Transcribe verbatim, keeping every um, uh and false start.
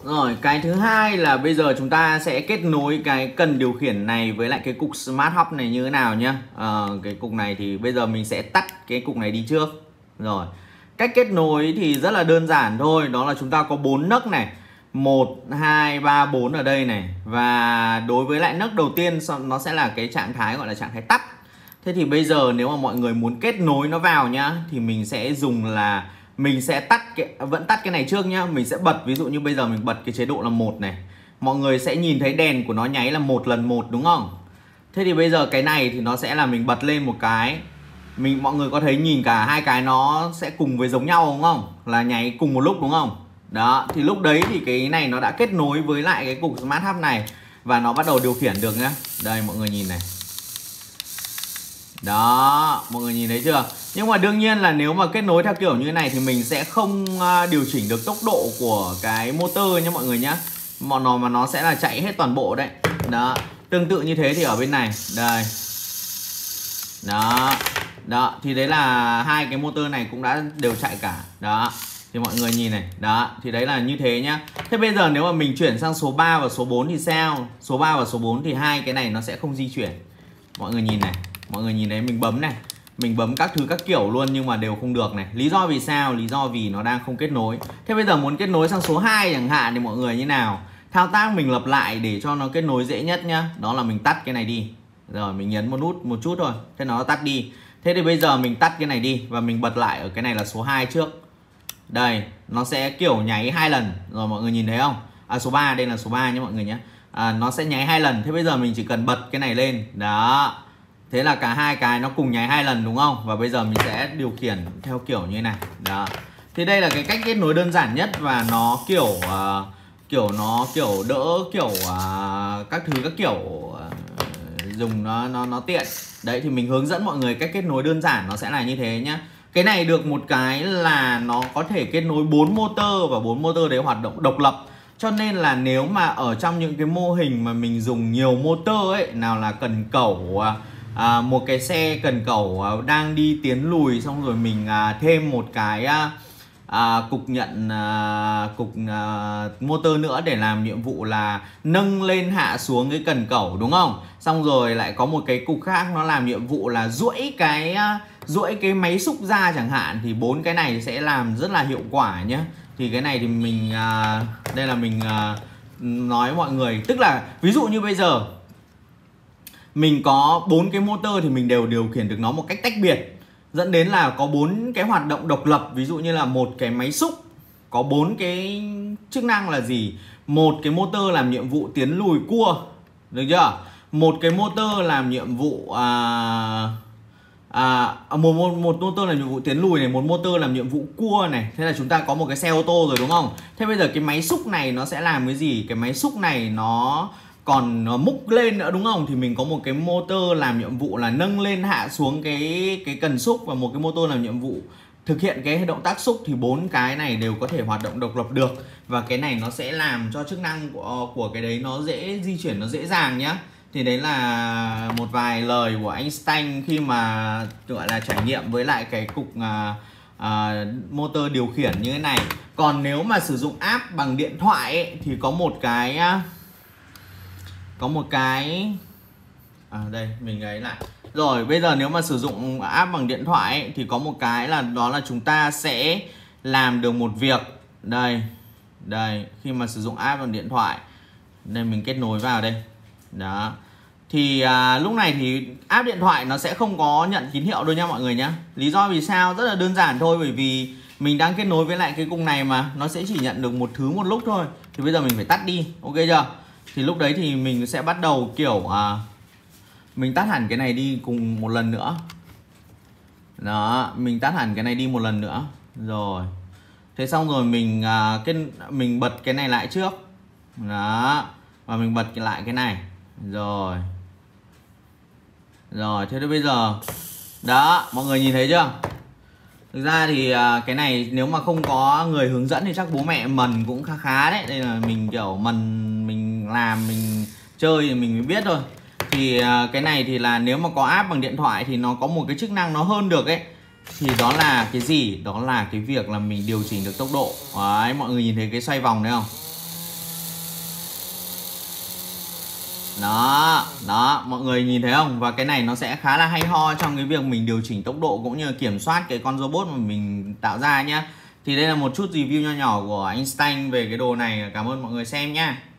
Rồi, cái thứ hai là bây giờ chúng ta sẽ kết nối cái cần điều khiển này với lại cái cục Smart Hub này như thế nào nhá. à, Cái cục này thì bây giờ mình sẽ tắt cái cục này đi trước. Rồi, cách kết nối thì rất là đơn giản thôi. Đó là chúng ta có bốn nấc này, một, hai, ba, bốn ở đây này. Và đối với lại nấc đầu tiên nó sẽ là cái trạng thái gọi là trạng thái tắt. Thế thì bây giờ nếu mà mọi người muốn kết nối nó vào nhá, thì mình sẽ dùng là mình sẽ tắt cái, vẫn tắt cái này trước nhá. Mình sẽ bật, ví dụ như bây giờ mình bật cái chế độ là một này, mọi người sẽ nhìn thấy đèn của nó nháy là một lần một đúng không? Thế thì bây giờ cái này thì nó sẽ là mình bật lên một cái, mình mọi người có thấy nhìn cả hai cái nó sẽ cùng với giống nhau đúng không? Là nháy cùng một lúc đúng không? Đó, thì lúc đấy thì cái này nó đã kết nối với lại cái cục Smart Hub này và nó bắt đầu điều khiển được nhá. Đây mọi người nhìn này. Đó, mọi người nhìn thấy chưa? Nhưng mà đương nhiên là nếu mà kết nối theo kiểu như này thì mình sẽ không điều chỉnh được tốc độ của cái motor nha mọi người nhá. Mọi nó mà nó sẽ là chạy hết toàn bộ đấy. Đó, tương tự như thế thì ở bên này, đây. Đó. Đó, thì đấy là hai cái motor này cũng đã đều chạy cả. Đó. Thì mọi người nhìn này, đó, thì đấy là như thế nhá. Thế bây giờ nếu mà mình chuyển sang số ba và số bốn thì sao? Số ba và số bốn thì hai cái này nó sẽ không di chuyển. Mọi người nhìn này. Mọi người nhìn thấy mình bấm này, mình bấm các thứ các kiểu luôn nhưng mà đều không được này. Lý do vì sao? Lý do vì nó đang không kết nối. Thế bây giờ muốn kết nối sang số hai chẳng hạn thì mọi người như nào? Thao tác mình lặp lại để cho nó kết nối dễ nhất nhá. Đó là mình tắt cái này đi. Rồi mình nhấn một nút một chút thôi, thế nó tắt đi. Thế thì bây giờ mình tắt cái này đi và mình bật lại ở cái này là số hai trước. Đây, nó sẽ kiểu nháy hai lần. Rồi mọi người nhìn thấy không? À số ba, đây là số ba nhé mọi người nhé. À, nó sẽ nháy hai lần. Thế bây giờ mình chỉ cần bật cái này lên. Đó. Thế là cả hai cái nó cùng nháy hai lần đúng không? Và bây giờ mình sẽ điều khiển theo kiểu như thế này. Đó. Thì đây là cái cách kết nối đơn giản nhất và nó kiểu uh, kiểu nó kiểu đỡ kiểu uh, các thứ các kiểu uh, dùng nó nó nó tiện. Đấy thì mình hướng dẫn mọi người cách kết nối đơn giản nó sẽ là như thế nhá. Cái này được một cái là nó có thể kết nối bốn motor và bốn motor đấy hoạt động độc lập. Cho nên là nếu mà ở trong những cái mô hình mà mình dùng nhiều motor ấy, nào là cần cẩu à, một cái xe cần cẩu à, đang đi tiến lùi, xong rồi mình à, thêm một cái à, à, cục nhận à, cục à, motor nữa để làm nhiệm vụ là nâng lên hạ xuống cái cần cẩu đúng không? Xong rồi lại có một cái cục khác nó làm nhiệm vụ là duỗi cái duỗi cái máy xúc ra chẳng hạn, thì bốn cái này sẽ làm rất là hiệu quả nhé. Thì cái này thì mình à, đây là mình à, nói mọi người, tức là ví dụ như bây giờ mình có bốn cái motor thì mình đều điều khiển được nó một cách tách biệt, dẫn đến là có bốn cái hoạt động độc lập. Ví dụ như là một cái máy xúc có bốn cái chức năng là gì? Một cái motor làm nhiệm vụ tiến lùi cua, được chưa? Một cái motor làm nhiệm vụ à, à, một, một, một motor làm nhiệm vụ tiến lùi này, một motor làm nhiệm vụ cua này. Thế là chúng ta có một cái xe ô tô rồi đúng không? Thế bây giờ cái máy xúc này nó sẽ làm cái gì? Cái máy xúc này nó còn nó múc lên nữa đúng không? Thì mình có một cái motor làm nhiệm vụ là nâng lên hạ xuống cái cái cần xúc, và một cái motor làm nhiệm vụ thực hiện cái động tác xúc. Thì bốn cái này đều có thể hoạt động độc lập được, và cái này nó sẽ làm cho chức năng của, của cái đấy nó dễ di chuyển, nó dễ dàng nhá. Thì đấy là một vài lời của anh Stanh khi mà gọi là trải nghiệm với lại cái cục à, à, motor điều khiển như thế này. Còn nếu mà sử dụng app bằng điện thoại ấy, thì có một cái có một cái à đây mình ấy lại rồi. Bây giờ nếu mà sử dụng app bằng điện thoại ấy, thì có một cái là đó là chúng ta sẽ làm được một việc. Đây đây khi mà sử dụng app bằng điện thoại, đây mình kết nối vào đây. Đó. Thì à, lúc này thì app điện thoại nó sẽ không có nhận tín hiệu đâu nha mọi người nhé. Lý do vì sao? Rất là đơn giản thôi, bởi vì mình đang kết nối với lại cái cục này mà, nó sẽ chỉ nhận được một thứ một lúc thôi. Thì bây giờ mình phải tắt đi, ok chưa? Thì lúc đấy thì mình sẽ bắt đầu kiểu à, mình tắt hẳn cái này đi cùng một lần nữa. Đó, mình tắt hẳn cái này đi một lần nữa. Rồi. Thế xong rồi mình à, cái, mình bật cái này lại trước. Đó. Và mình bật lại cái này. Rồi. Rồi, thế thì bây giờ đó, mọi người nhìn thấy chưa? Thực ra thì à, cái này nếu mà không có người hướng dẫn thì chắc bố mẹ mần cũng khá khá đấy. Đây là mình kiểu mần, mình làm, mình chơi thì mình mới biết thôi. Thì à, cái này thì là nếu mà có app bằng điện thoại thì nó có một cái chức năng nó hơn được ấy. Thì đó là cái gì? Đó là cái việc là mình điều chỉnh được tốc độ. Đấy, mọi người nhìn thấy cái xoay vòng đấy không? Đó, đó, mọi người nhìn thấy không? Và cái này nó sẽ khá là hay ho trong cái việc mình điều chỉnh tốc độ cũng như kiểm soát cái con robot mà mình tạo ra nhá. Thì đây là một chút review nho nhỏ của anh Stanh về cái đồ này. Cảm ơn mọi người xem nhá.